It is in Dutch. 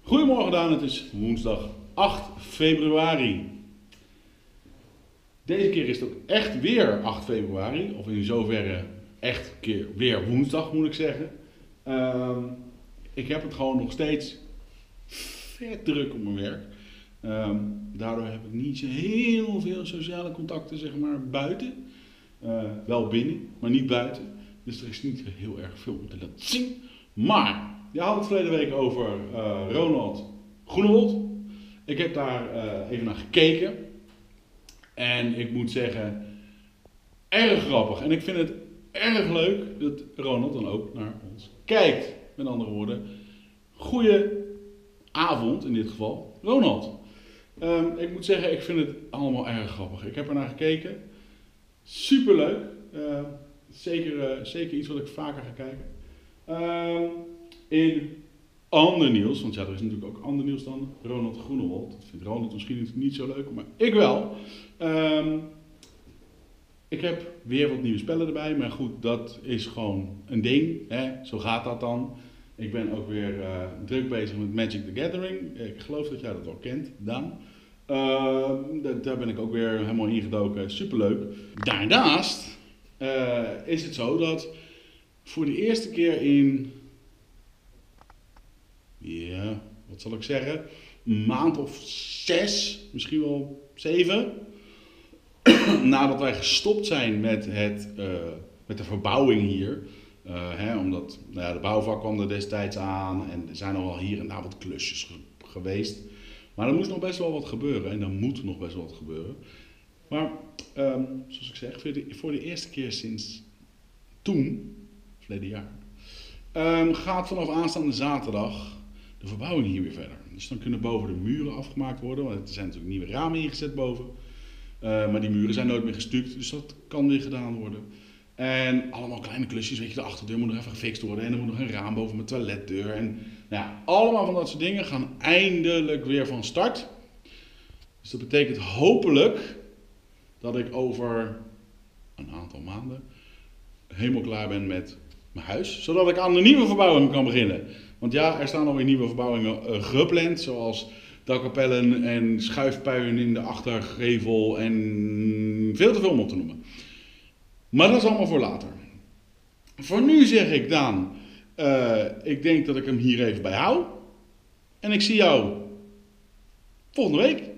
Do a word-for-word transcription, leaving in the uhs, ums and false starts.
Goedemorgen Daan, het is woensdag acht februari. Deze keer is het ook echt weer acht februari, of in zoverre echt keer weer woensdag moet ik zeggen. Uh, ik heb het gewoon nog steeds vet druk op mijn werk. Uh, daardoor heb ik niet zo heel veel sociale contacten zeg maar buiten. Uh, wel binnen, maar niet buiten. Dus er is niet heel erg veel om te laten zien. Maar, je had het verleden week over uh, Ronald Groenewold. Ik heb daar uh, even naar gekeken. En ik moet zeggen, erg grappig. En ik vind het erg leuk dat Ronald dan ook naar ons kijkt. Met andere woorden, goeie avond in dit geval, Ronald. Um, ik moet zeggen, ik vind het allemaal erg grappig. Ik heb er naar gekeken. Superleuk. Uh, zeker, uh, zeker iets wat ik vaker ga kijken. Uh, in ander nieuws, want ja, er is natuurlijk ook ander nieuws dan Ronald Groenewold. Dat vindt Ronald misschien niet zo leuk, maar ik wel. Um, ik heb weer wat nieuwe spellen erbij, maar goed, dat is gewoon een ding. Hè? Zo gaat dat dan. Ik ben ook weer uh, druk bezig met Magic the Gathering. Ik geloof dat jij dat wel kent, Daan. Uh, daar ben ik ook weer helemaal ingedoken. Superleuk. Daarnaast uh, is het zo dat voor de eerste keer in, ja, wat zal ik zeggen, een maand of zes, misschien wel zeven, nadat wij gestopt zijn met, het, uh, met de verbouwing hier. Uh, hè, omdat nou ja, de bouwvak kwam er destijds aan en er zijn al wel hier en daar wat klusjes ge- geweest. Maar er moest nog best wel wat gebeuren en er moet nog best wel wat gebeuren. Maar um, zoals ik zeg, voor de, voor de eerste keer sinds toen, verleden jaar, um, gaat vanaf aanstaande zaterdag de verbouwing hier weer verder. Dus dan kunnen boven de muren afgemaakt worden, want er zijn natuurlijk nieuwe ramen ingezet boven. Uh, maar die muren zijn nooit meer gestuukt, dus dat kan weer gedaan worden. En allemaal kleine klusjes, weet je, de achterdeur moet nog even gefixt worden en er moet nog een raam boven mijn toiletdeur. En nou ja, allemaal van dat soort dingen gaan eindelijk weer van start. Dus dat betekent hopelijk dat ik over een aantal maanden helemaal klaar ben met mijn huis. Zodat ik aan de nieuwe verbouwing kan beginnen. Want ja, er staan alweer nieuwe verbouwingen uh, gepland, zoals dakkapellen en schuifpuien in de achtergevel en veel te veel om op te noemen. Maar dat is allemaal voor later. Voor nu zeg ik Daan, uh, ik denk dat ik hem hier even bij hou. En ik zie jou volgende week.